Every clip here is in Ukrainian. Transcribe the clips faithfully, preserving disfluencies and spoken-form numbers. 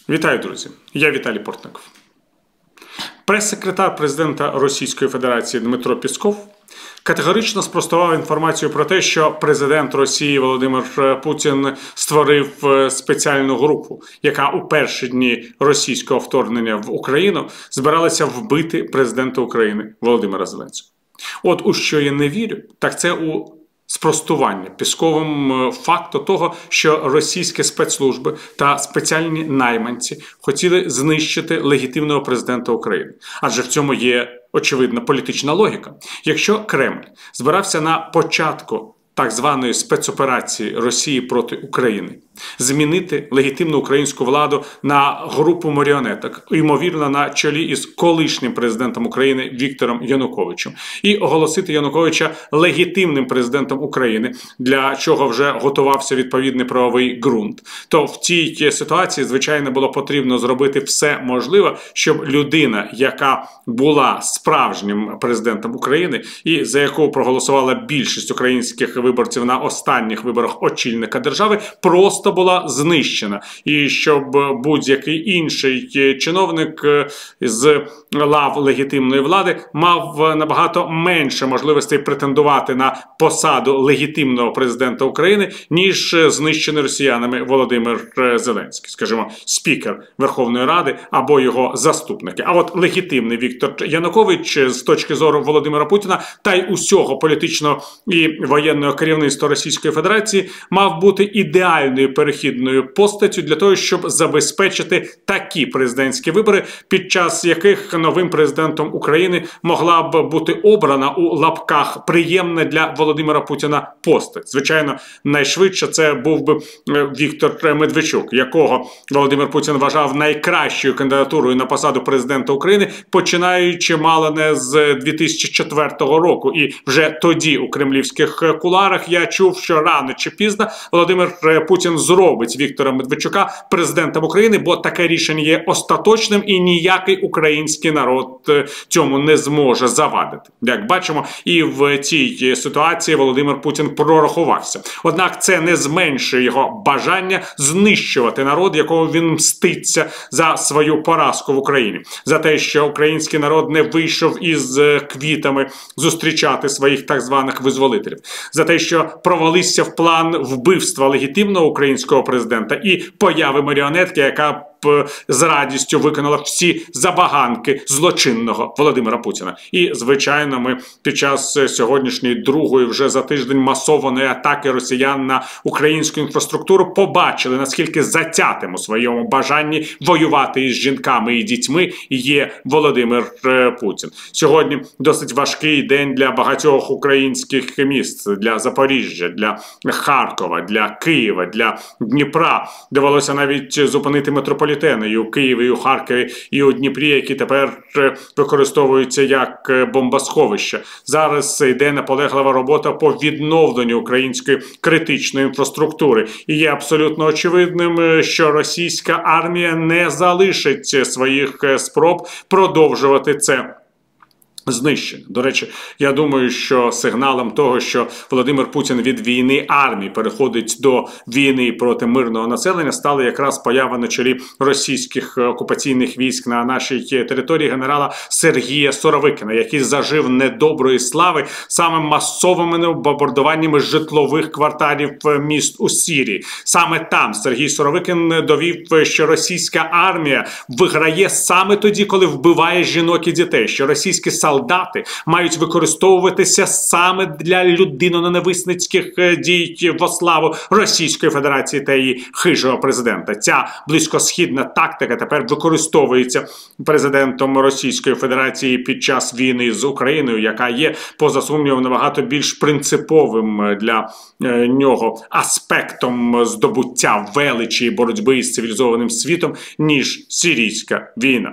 Вітаю, друзі! Я Віталій Портников. Прес-секретар президента Російської Федерації Дмитро Пєсков категорично спростував інформацію про те, що президент Росії Володимир Путін створив спеціальну групу, яка у перші дні російського вторгнення в Україну збиралася вбити президента України Володимира Зеленського. От у що я не вірю, так це у спростування Пєсковим факту того, що російські спецслужби та спеціальні найманці хотіли знищити легітимного президента України. Адже в цьому є очевидна політична логіка. Якщо Кремль збирався на початку так званої спецоперації Росії проти України змінити легітимну українську владу на групу маріонеток, ймовірно, на чолі із колишнім президентом України Віктором Януковичем, і оголосити Януковича легітимним президентом України, для чого вже готувався відповідний правовий ґрунт, то в цій ситуації, звичайно, було потрібно зробити все можливе, щоб людина, яка була справжнім президентом України і за яку проголосувала більшість українських виборців на останніх виборах очільника держави, просто була знищена. І щоб будь-який інший чиновник з лав легітимної влади мав набагато менше можливостей претендувати на посаду легітимного президента України, ніж знищений росіянами Володимир Зеленський, скажімо, спікер Верховної Ради або його заступники. А от легітимний Віктор Янукович з точки зору Володимира Путіна та й усього політичного і воєнного керівництва Російської Федерації мав бути ідеальною перехідною постаттю для того, щоб забезпечити такі президентські вибори, під час яких новим президентом України могла б бути обрана у лапках приємна для Володимира Путіна постать. Звичайно, найшвидше це був би Віктор Медведчук, якого Володимир Путін вважав найкращою кандидатурою на посаду президента України, починаючи мало не з дві тисячі четвертого року. І вже тоді у кремлівських кулуарах я чув, що рано чи пізно Володимир Путін зробить Віктора Медведчука президентом України, бо таке рішення є остаточним і ніякий український народ цьому не зможе завадити. Як бачимо, і в цій ситуації Володимир Путін прорахувався. Однак це не зменшує його бажання знищувати народ, якого він мститься за свою поразку в Україні. За те, що український народ не вийшов із квітами зустрічати своїх так званих визволителів. За те, що провалився в план вбивства легітимного українського президента і появи маріонетки, яка з радістю виконала всі забаганки злочинного Володимира Путіна. І, звичайно, ми під час сьогоднішньої другої вже за тиждень масованої атаки росіян на українську інфраструктуру побачили, наскільки затятим у своєму бажанні воювати із жінками і дітьми є Володимир Путін. Сьогодні досить важкий день для багатьох українських міст, для Запоріжжя, для Харкова, для Києва, для Дніпра. Довелося навіть зупинити метрополітен і у Києві, і у Харкові, і у Дніпрі, які тепер використовуються як бомбосховища. Зараз йде наполеглива робота по відновленню української критичної інфраструктури. І є абсолютно очевидним, що російська армія не залишить своїх спроб продовжувати це знищення. До речі, я думаю, що сигналом того, що Володимир Путін від війни армії переходить до війни проти мирного населення, стала якраз поява на чолі російських окупаційних військ на нашій території генерала Сергія Суровикіна, який зажив недоброї слави саме масовими бомбардуваннями житлових кварталів міст у Сирії. Саме там Сергій Суровикін довів, що російська армія виграє саме тоді, коли вбиває жінок і дітей, що російські солдати Солдати мають використовуватися саме для людиноненависницьких дій во славу Російської Федерації та її хижого президента. Ця близькосхідна тактика тепер використовується президентом Російської Федерації під час війни з Україною, яка є, поза сумнівом, набагато більш принциповим для е, нього аспектом здобуття величі і боротьби із цивілізованим світом, ніж сирійська війна.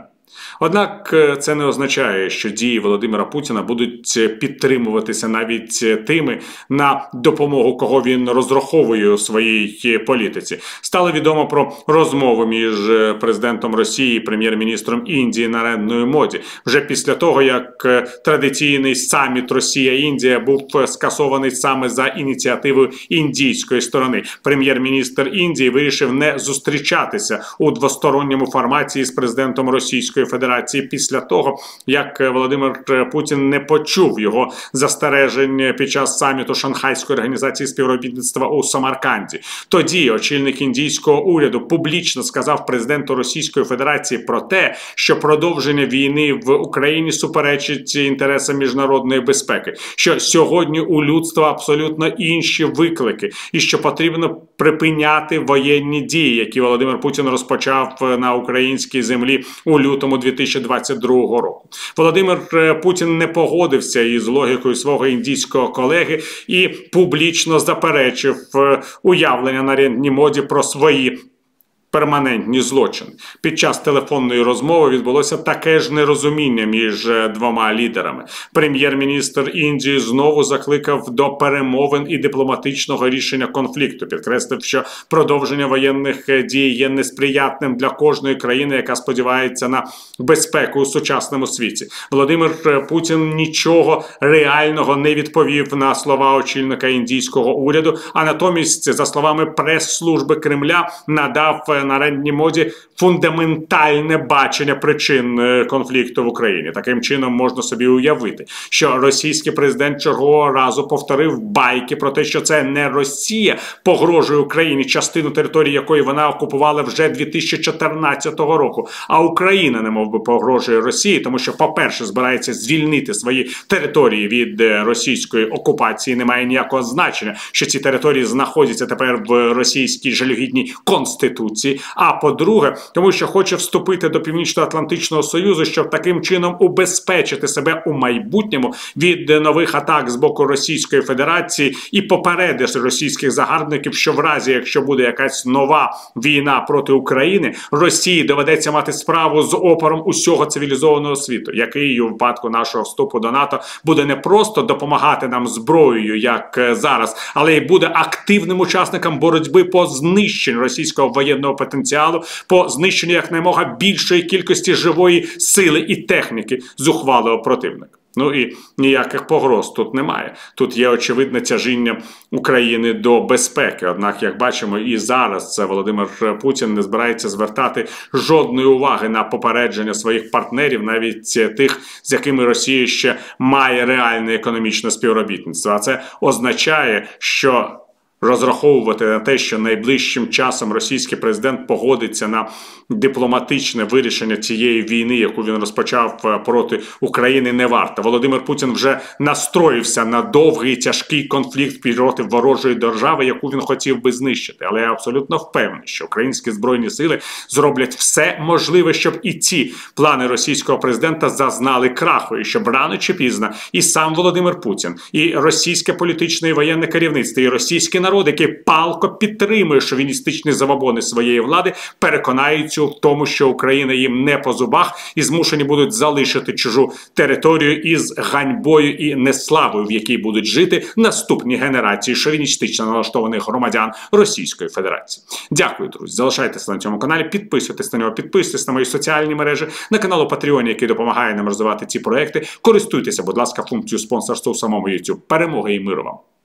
Однак це не означає, що дії Володимира Путіна будуть підтримуватися навіть тими, на допомогу кого він розраховує у своїй політиці. Стало відомо про розмову між президентом Росії і прем'єр-міністром Індії Нарендною Моді. Вже після того, як традиційний саміт Росія-Індія був скасований саме за ініціативою індійської сторони. Прем'єр-міністр Індії вирішив не зустрічатися у двосторонньому форматі з президентом Російської Федерації після того, як Володимир Путін не почув його застережень під час саміту Шанхайської організації співробітництва у Самарканді. Тоді очільник індійського уряду публічно сказав президенту Російської Федерації про те, що продовження війни в Україні суперечить інтересам міжнародної безпеки, що сьогодні у людства абсолютно інші виклики і що потрібно припиняти воєнні дії, які Володимир Путін розпочав на українській землі у лютому дві тисячі двадцять другого року. Володимир Путін не погодився із логікою свого індійського колеги і публічно заперечив уявлення Нарендні Моді про свої перманентні злочини. Під час телефонної розмови відбулося таке ж нерозуміння між двома лідерами. Прем'єр-міністр Індії знову закликав до перемовин і дипломатичного рішення конфлікту, підкреслив, що продовження воєнних дій є несприятним для кожної країни, яка сподівається на безпеку у сучасному світі. Володимир Путін нічого реального не відповів на слова очільника індійського уряду, а натомість, за словами прес-служби Кремля, надав Нарендні Моді фундаментальне бачення причин конфлікту в Україні. Таким чином можна собі уявити, що російський президент чергового разу повторив байки про те, що це не Росія погрожує Україні, частину території якої вона окупувала вже дві тисячі чотирнадцятого року, а Україна немов би погрожує Росії, тому що, по-перше, збирається звільнити свої території від російської окупації. Немає ніякого значення, що ці території знаходяться тепер в російській жалюгідній конституції. А по-друге, тому що хоче вступити до Північно-Атлантичного Союзу, щоб таким чином убезпечити себе у майбутньому від нових атак з боку Російської Федерації і попередити російських загарбників, що в разі, якщо буде якась нова війна проти України, Росії доведеться мати справу з опором усього цивілізованого світу, який у випадку нашого вступу до НАТО буде не просто допомагати нам зброєю, як зараз, але й буде активним учасником боротьби по знищенню російського воєнного потенціалу, по знищенню якнаймога більшої кількості живої сили і техніки зухвалого противника. Ну і ніяких погроз тут немає. Тут є очевидне тяжіння України до безпеки. Однак, як бачимо, і зараз це Володимир Путін не збирається звертати жодної уваги на попередження своїх партнерів, навіть тих, з якими Росія ще має реальне економічне співробітництво. А це означає, що розраховувати на те, що найближчим часом російський президент погодиться на дипломатичне вирішення цієї війни, яку він розпочав проти України, не варто. Володимир Путін вже настроївся на довгий тяжкий конфлікт проти ворожої держави, яку він хотів би знищити. Але я абсолютно впевнений, що українські збройні сили зроблять все можливе, щоб і ці плани російського президента зазнали краху, і щоб рано чи пізно і сам Володимир Путін, і російське політичне і воєнне керівництво, і російський народ, який палко підтримує шовіністичні забобони своєї влади, переконаються в тому, що Україна їм не по зубах і змушені будуть залишити чужу територію із ганьбою і неславою, в якій будуть жити наступні генерації шовіністично налаштованих громадян Російської Федерації. Дякую, друзі. Залишайтеся на цьому каналі, підписуйтесь на нього, підписуйтесь на мої соціальні мережі, на канал у Patreon, який допомагає нам розвивати ці проекти. Користуйтеся, будь ласка, функцією спонсорства у самому YouTube. Перемоги і миру вам!